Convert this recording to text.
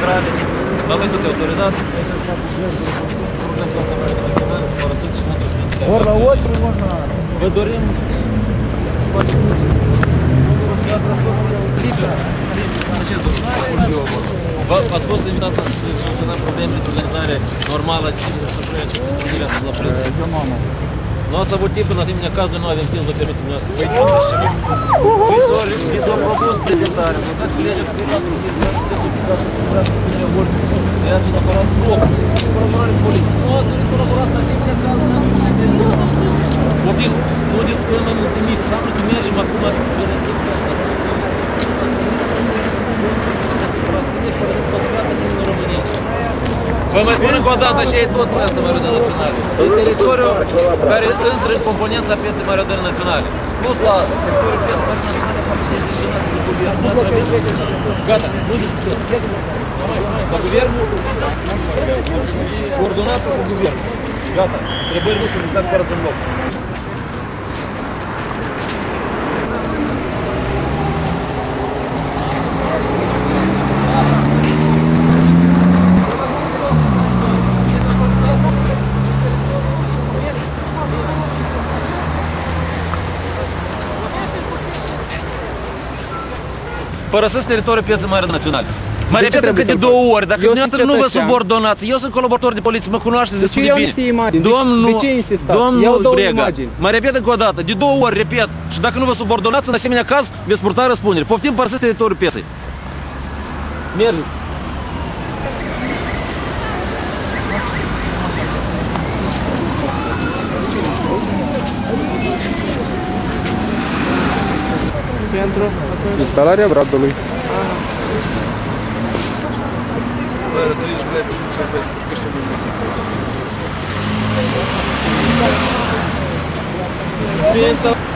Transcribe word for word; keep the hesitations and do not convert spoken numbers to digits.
intrare. La momentul de autorizat, părăsiți și nu transmiteți. Ori la ochi, ori la... Vă dorim să faceți numărul de transportului liber. Așa, ați fost invitați să soluționăm problemele de organizare normală a desfășurării acestei întâlniri astăzi la poliție? Eu, mamă. Nu ați avut timp în asemenea caz, noi nu avem timp să permitem noastră. Păi nu să știm. Vi s-au propus prezentare. Dacă legea privatul, vreau să sunteți obligați să asigurați cu punerea ordine. Iați un aparat loc. Colaborare cu poliție. Nu ați dorit colaborați în asemenea caz, nu ați dorit prezentare. Copil, nu discutăm mai mult nimic. Înseamnă că mergem acum pe resim. Vă mai spun încă o dată și ei tot piața Măriudării Naționale. E teritoriul care intră în componența pieței Măriudării Naționale. Plus la teritoriul pieței Măriudării Naționale. Gata, nu discutăm. La guvern? Coordonați cu guvern. Gata, întrebări nu sunt listate fără să-mi loc. Părăsesc teritoriul pieței Măriudării Naționale. Mă repet încă de două ori, dacă dumneavoastră nu vă subordonați, eu sunt colaborator de poliție, mă cunoașteți destul de bine. Domnul, domnul Brega, mă repet încă o dată, de două ori repet, și dacă nu vă subordonați, în asemenea caz, veți purta răspundere. Poftim, părăsesc teritoriul pieței. Mergeți. Pentru instalarea bradului. Bă, tu ești, bled, sincer, bă, că știu mulți.